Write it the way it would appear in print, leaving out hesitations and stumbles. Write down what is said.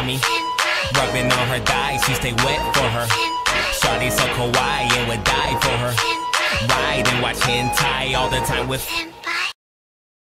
me. Rubbing on her thighs, she stay wet for her. Shawty so kawaii and would die for her. Ride and watch hentai all the time with